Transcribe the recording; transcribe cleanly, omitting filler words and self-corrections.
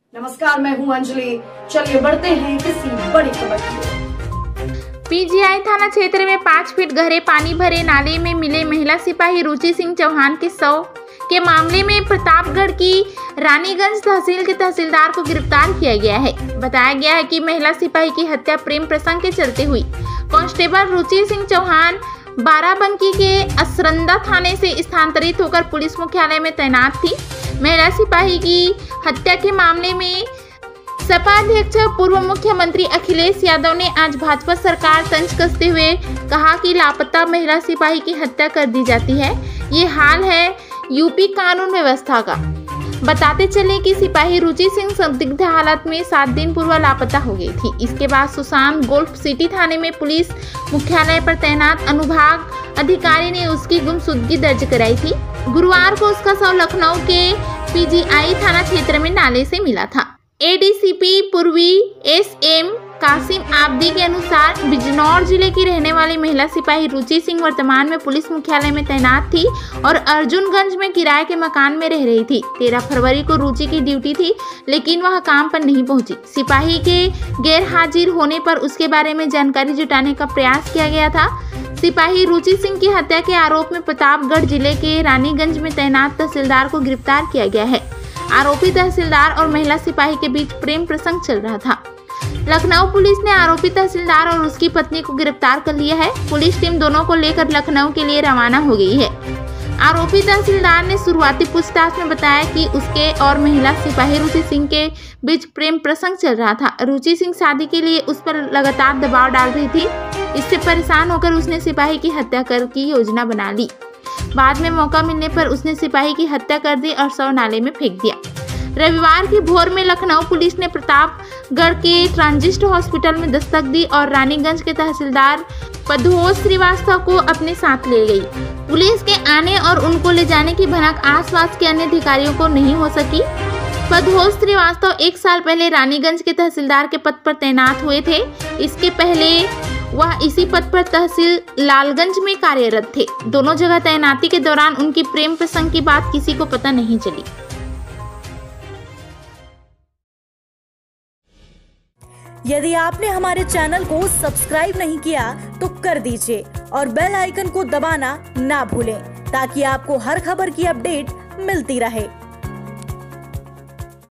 नमस्कार, मैं हूं अंजलि। चलिए बढ़ते हैं किसी बड़ी खबर की। पीजीआई थाना क्षेत्र में 5 फीट गहरे पानी भरे नाले में मिले महिला सिपाही रुचि सिंह चौहान के शव के मामले में प्रतापगढ़ की रानीगंज तहसील के तहसीलदार को गिरफ्तार किया गया है। बताया गया है कि महिला सिपाही की हत्या प्रेम प्रसंग के चलते हुई। कांस्टेबल रुचि सिंह चौहान बाराबंकी के असरंदा थाने से स्थानांतरित होकर पुलिस मुख्यालय में तैनात थी। महिला सिपाही की हत्या के मामले में सपा अध्यक्ष पूर्व मुख्यमंत्री अखिलेश यादव ने आज भाजपा सरकार तंज कसते हुए कहा कि लापता महिला सिपाही की हत्या कर दी जाती है। ये हाल है यूपी कानून व्यवस्था का। बताते चले कि सिपाही रुचि सिंह संदिग्ध हालत में 7 दिन पूर्व लापता हो गई थी। इसके बाद सुशांत गोल्फ सिटी थाने में पुलिस मुख्यालय पर तैनात अनुभाग अधिकारी ने उसकी गुमशुदगी दर्ज कराई थी। गुरुवार को उसका शव लखनऊ के पीजीआई थाना क्षेत्र में नाले से मिला था। एडीसीपी पूर्वी एसएम कासिम आबदी के अनुसार बिजनौर जिले की रहने वाली महिला सिपाही रुचि सिंह वर्तमान में पुलिस मुख्यालय में तैनात थी और अर्जुनगंज में किराए के मकान में रह रही थी। 13 फरवरी को रुचि की ड्यूटी थी, लेकिन वह काम पर नहीं पहुंची। सिपाही के गैर हाजिर होने पर उसके बारे में जानकारी जुटाने का प्रयास किया गया था। सिपाही रुचि सिंह की हत्या के आरोप में प्रतापगढ़ जिले के रानीगंज में तैनात तहसीलदार को गिरफ्तार किया गया है। आरोपी तहसीलदार और महिला सिपाही के बीच प्रेम प्रसंग चल रहा था। लखनऊ पुलिस ने आरोपी तहसीलदार और उसकी पत्नी को गिरफ्तार कर लिया है। पुलिस टीम दोनों को लेकर लखनऊ के लिए रवाना हो गई है। आरोपी तहसीलदार ने शुरुआती पूछताछ में बताया कि उसके और महिला सिपाही रुचि सिंह के बीच प्रेम प्रसंग चल रहा था। रुचि सिंह शादी के लिए उस पर लगातार दबाव डाल रही थी। इससे परेशान होकर उसने सिपाही की हत्या कर की योजना बना ली। बाद में मौका मिलने पर उसने सिपाही की हत्या कर दी और शव नाले में फेंक दिया। रविवार की भोर में लखनऊ पुलिस ने प्रतापगढ़ के ट्रांजिट हॉस्पिटल में दस्तक दी और रानीगंज के तहसीलदार पदहोस श्रीवास्तव को अपने साथ ले गई। पुलिस के आने और उनको ले जाने की भनक आसपास के अन्य अधिकारियों को नहीं हो सकी। पदहोस श्रीवास्तव 1 साल पहले रानीगंज के तहसीलदार के पद पर तैनात हुए थे। इसके पहले वह इसी पद पर तहसील लालगंज में कार्यरत थे। दोनों जगह तैनाती के दौरान उनकी प्रेम प्रसंग की बात किसी को पता नहीं चली। यदि आपने हमारे चैनल को सब्सक्राइब नहीं किया तो कर दीजिए और बेल आइकन को दबाना ना भूलें ताकि आपको हर खबर की अपडेट मिलती रहे।